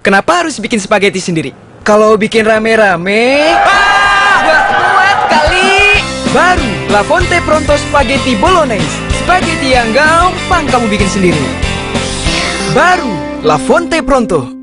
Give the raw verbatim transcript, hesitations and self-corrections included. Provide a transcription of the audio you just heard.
Kenapa harus bikin spaghetti sendiri? Kalau bikin rame-rame, ah, gak kuat kali. Baru La Fonte Pronto Spaghetti Bolognese. Spaghetti yang gampang kamu bikin sendiri. Baru La Fonte Pronto.